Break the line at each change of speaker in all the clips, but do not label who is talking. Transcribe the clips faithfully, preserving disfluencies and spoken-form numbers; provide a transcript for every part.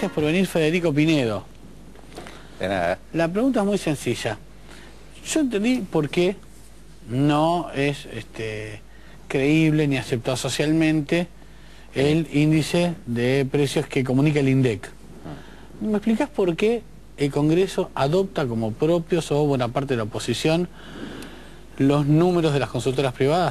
Gracias por venir, Federico Pinedo.
De nada.
La pregunta es muy sencilla. Yo entendí por qué no es este, creíble ni aceptado socialmente el índice de precios que comunica el INDEC. ¿Me explicás por qué el Congreso adopta como propios, o buena parte de la oposición, los números de las consultoras privadas?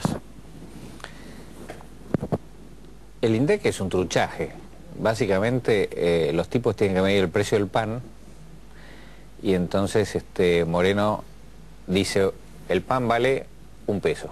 El INDEC es un truchaje. Básicamente eh, los tipos tienen que medir el precio del pan y entonces este Moreno dice el pan vale un peso.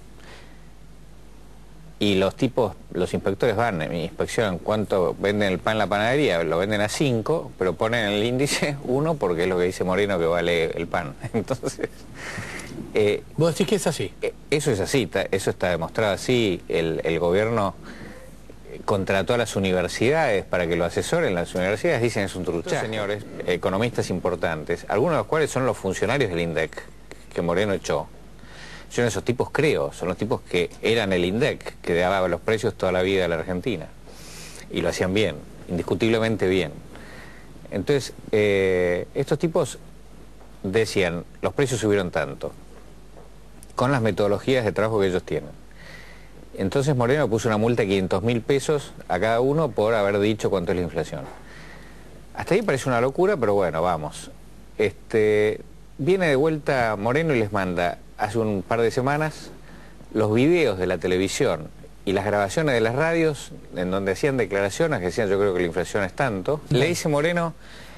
Y los tipos, los inspectores van y inspeccionan cuánto venden el pan en la panadería, lo venden a cinco, pero ponen en el índice uno porque es lo que dice Moreno que vale el pan. Entonces... Eh,
¿Vos decís que es así?
Eso es así, eso está demostrado así. El, el gobierno contrató a las universidades para que lo asesoren. Las universidades dicen es un truchaje. Señores, economistas importantes, algunos de los cuales son los funcionarios del INDEC, que Moreno echó. Yo en esos tipos creo, son los tipos que eran el INDEC, que daba los precios toda la vida a la Argentina. Y lo hacían bien, indiscutiblemente bien. Entonces, eh, estos tipos decían, los precios subieron tanto, con las metodologías de trabajo que ellos tienen. Entonces Moreno puso una multa de quinientos mil pesos a cada uno por haber dicho cuánto es la inflación. Hasta ahí parece una locura, pero bueno, vamos. Este, viene de vuelta Moreno y les manda, hace un par de semanas, los videos de la televisión y las grabaciones de las radios, en donde hacían declaraciones que decían, yo creo que la inflación es tanto. Le dice Moreno,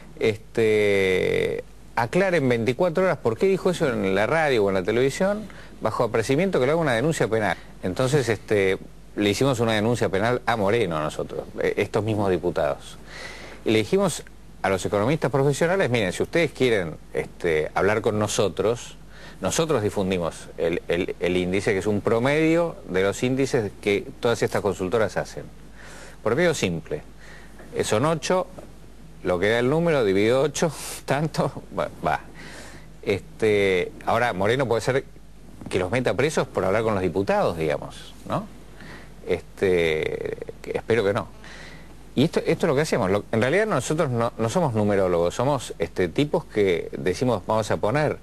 este, aclare en veinticuatro horas por qué dijo eso en la radio o en la televisión, bajo apercibimiento que le haga una denuncia penal. Entonces este, le hicimos una denuncia penal a Moreno nosotros, estos mismos diputados. Y le dijimos a los economistas profesionales, miren, si ustedes quieren este, hablar con nosotros, nosotros difundimos el, el, el índice, que es un promedio de los índices que todas estas consultoras hacen. Promedio simple. Son ocho, lo que da el número, dividido ocho, tanto, va. va. Este, ahora, Moreno puede ser que los meta presos por hablar con los diputados, digamos, ¿no? Este, que espero que no. Y esto, esto es lo que hacemos. Lo, en realidad nosotros no, no somos numerólogos, somos este, tipos que decimos, vamos a poner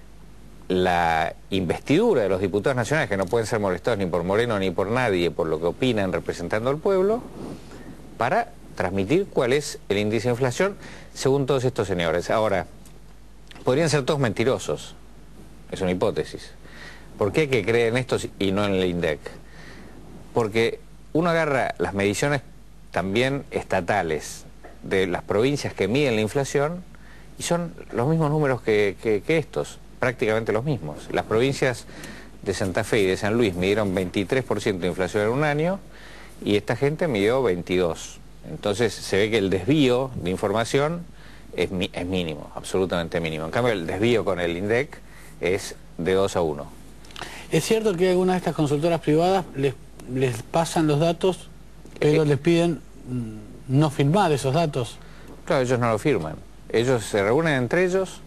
la investidura de los diputados nacionales, que no pueden ser molestados ni por Moreno ni por nadie, por lo que opinan representando al pueblo, para transmitir cuál es el índice de inflación según todos estos señores. Ahora, podrían ser todos mentirosos, es una hipótesis. ¿Por qué hay que creer en estos y no en el INDEC? Porque uno agarra las mediciones también estatales de las provincias que miden la inflación y son los mismos números que, que, que estos, prácticamente los mismos. Las provincias de Santa Fe y de San Luis midieron veintitrés por ciento de inflación en un año y esta gente midió veintidós por ciento. Entonces se ve que el desvío de información es, es mínimo, absolutamente mínimo. En cambio el desvío con el INDEC es de dos a uno.
¿Es cierto que algunas de estas consultoras privadas les, les pasan los datos, pero eh, les piden no firmar esos datos?
Claro, ellos no lo firman. Ellos se reúnen entre ellos,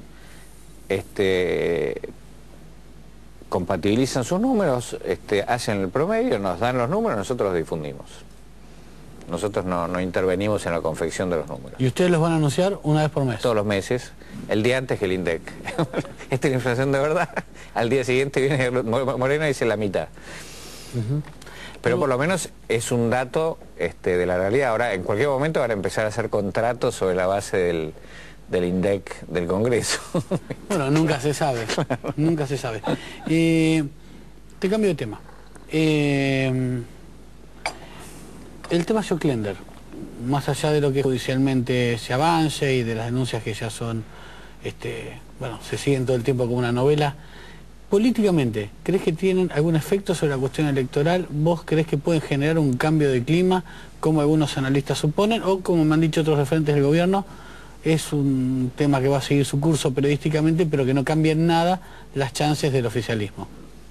este, compatibilizan sus números, este, hacen el promedio, nos dan los números, nosotros los difundimos. Nosotros no, no intervenimos en la confección de los números.
¿Y ustedes los van a anunciar una vez por mes?
Todos los meses, el día antes que el INDEC. Esta es la inflación de verdad. Al día siguiente viene Moreno y dice la mitad. Uh-huh. Pero por lo menos es un dato este, de la realidad. Ahora, en cualquier momento van a empezar a hacer contratos sobre la base del, del INDEC del Congreso.
Bueno, nunca se sabe. Nunca se sabe. Eh, te cambio de tema. Eh, el tema Joclender, más allá de lo que judicialmente se avance y de las denuncias que ya son, este, bueno, se siguen todo el tiempo como una novela, políticamente, ¿crees que tienen algún efecto sobre la cuestión electoral? ¿Vos crees que pueden generar un cambio de clima, como algunos analistas suponen, o como me han dicho otros referentes del gobierno, es un tema que va a seguir su curso periodísticamente, pero que no cambia en nada las chances del oficialismo?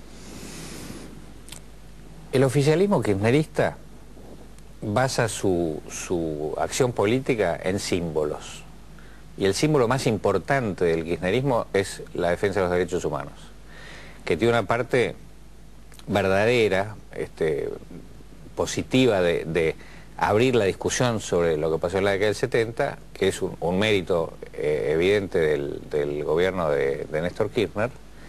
El oficialismo kirchnerista basa su, su acción política en símbolos. Y el símbolo más importante del kirchnerismo es la defensa de los derechos humanos, que tiene una parte verdadera, este, positiva de, de, abrir la discusión sobre lo que pasó en la década del setenta, que es un, un mérito eh, evidente del, del gobierno de, de Néstor Kirchner,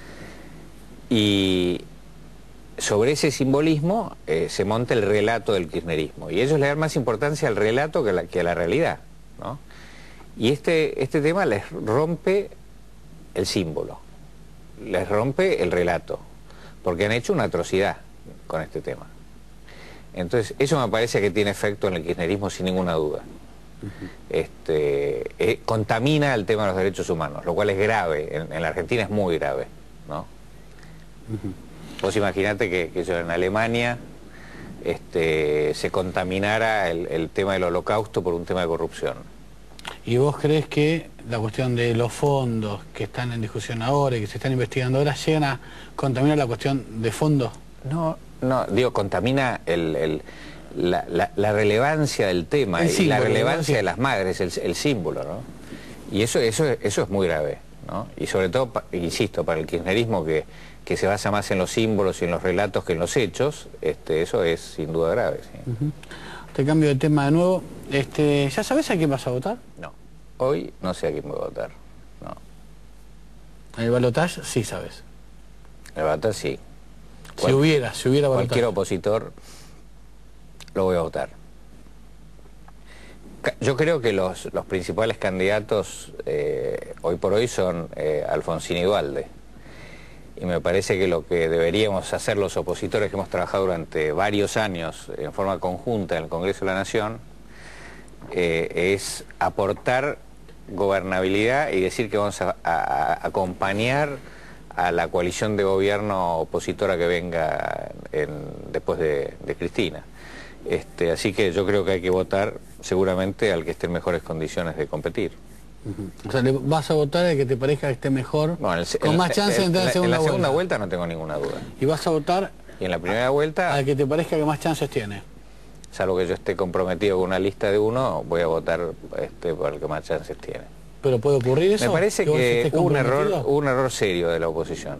y sobre ese simbolismo eh, se monta el relato del kirchnerismo, y ellos le dan más importancia al relato que a la, que a la realidad, ¿no? Y este, este tema les rompe el símbolo, les rompe el relato, porque han hecho una atrocidad con este tema. Entonces, eso me parece que tiene efecto en el kirchnerismo sin ninguna duda. Uh-huh. este, eh, contamina el tema de los derechos humanos, lo cual es grave, en, en la Argentina es muy grave, ¿no? Uh-huh. Vos imaginate que, que yo en Alemania este, se contaminara el, el tema del holocausto por un tema de corrupción.
¿Y vos crees que la cuestión de los fondos que están en discusión ahora y que se están investigando ahora llegan a contaminar la cuestión de fondos?
No, no, digo, contamina el, el, la, la, la relevancia del tema
el
y
símbolo,
la relevancia
¿no?
de las madres, el, el símbolo, ¿no? Y eso, eso, eso es muy grave, ¿no? Y sobre todo, insisto, para el kirchnerismo que, que se basa más en los símbolos y en los relatos que en los hechos, este, eso es sin duda grave, ¿sí?
Uh-huh. Te cambio de tema de nuevo. Este, ¿ya sabes a quién vas a votar?
No, hoy no sé a quién voy a votar, no.
¿El balotaje? Sí sabes.
El balotaje sí.
Si
Cual,
hubiera, si hubiera balotaje.
Cualquier opositor lo voy a votar. Yo creo que los, los principales candidatos eh, hoy por hoy son eh, Alfonsín y Duhalde. Y me parece que lo que deberíamos hacer los opositores que hemos trabajado durante varios años en forma conjunta en el Congreso de la Nación eh, es aportar gobernabilidad y decir que vamos a, a, a acompañar a la coalición de gobierno opositora que venga en, después de, de Cristina. Este, así que yo creo que hay que votar seguramente al que esté en mejores condiciones de competir.
Uh-huh. O sea, ¿le vas a votar al que te parezca que esté mejor,
bueno, el,
con
el,
más chance de entrar en,
en
segunda
la segunda
vuelta?
vuelta no tengo ninguna duda.
¿Y vas a votar
y en la primera vuelta
al que te parezca que más chances tiene?
Salvo que yo esté comprometido con una lista de uno, voy a votar este, por el que más chances tiene.
¿Pero puede ocurrir eso?
Me parece
que,
que hubo un error, hubo un error serio de la oposición,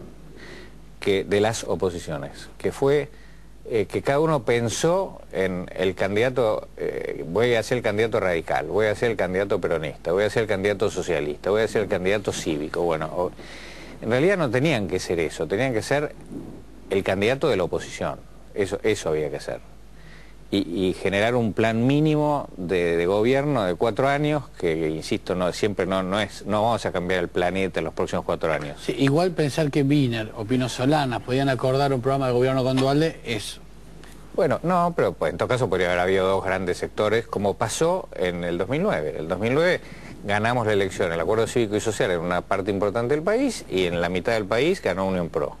que de las oposiciones, que fue eh, que cada uno pensó en el candidato, eh, voy a ser el candidato radical, voy a ser el candidato peronista, voy a ser el candidato socialista, voy a ser el candidato cívico. Bueno, o, en realidad no tenían que ser eso, tenían que ser el candidato de la oposición, eso, eso había que ser. Y, y generar un plan mínimo de, de gobierno de cuatro años, que, que insisto, no siempre no, no es, no vamos a cambiar el planeta en los próximos cuatro años.
Sí, igual pensar que Wiener o Pino Solana podían acordar un programa de gobierno con Duhalde es...
Bueno, no, pero pues, en todo caso podría haber habido dos grandes sectores, como pasó en el dos mil nueve. En el dos mil nueve ganamos la elección, el acuerdo cívico y social en una parte importante del país, y en la mitad del país ganó Unión Pro.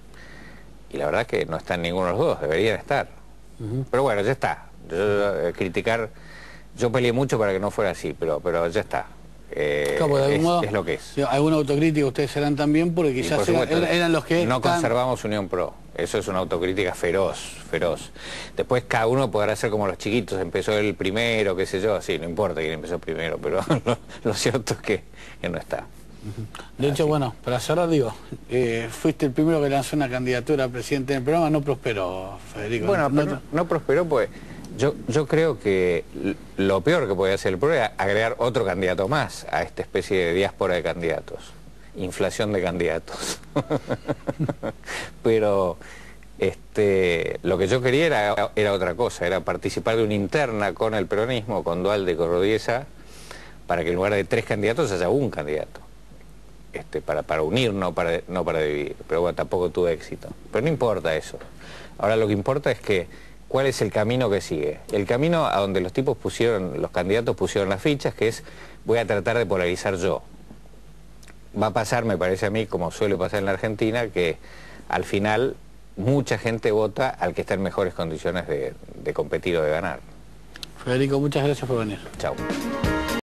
Y la verdad es que no están ninguno de los dos, deberían estar. Uh-huh. Pero bueno, ya está. Yo, yo, criticar, yo peleé mucho para que no fuera así, pero, pero ya está. Eh,
claro, de
es,
modo,
es lo que es.
Alguna autocrítica ustedes serán también, porque quizás por supuesto, eran, eran los que...
No
están...
conservamos Unión Pro, eso es una autocrítica feroz, feroz. Después cada uno podrá hacer como los chiquitos, empezó el primero, qué sé yo, sí, no importa quién empezó primero, pero lo, lo cierto es que, que no está.
De hecho, así. Bueno, para cerrar digo, eh, fuiste el primero que lanzó una candidatura a presidente del programa, no prosperó, Federico.
Bueno,
no,
no, no prosperó pues... Yo, yo creo que lo peor que podía hacer el P R O era agregar otro candidato más a esta especie de diáspora de candidatos, inflación de candidatos. Pero este, lo que yo quería era, era otra cosa, era participar de una interna con el peronismo, con Duhalde y con Rodríguez, para que en lugar de tres candidatos haya un candidato, este, para, para unir, no para, no para dividir. Pero bueno, tampoco tuve éxito. Pero no importa eso. Ahora lo que importa es que ¿cuál es el camino que sigue? El camino a donde los tipos pusieron, los candidatos pusieron las fichas, que es, voy a tratar de polarizar yo. Va a pasar, me parece a mí, como suele pasar en la Argentina, que al final mucha gente vota al que está en mejores condiciones de, de competir o de ganar.
Federico, muchas gracias por venir.
Chao.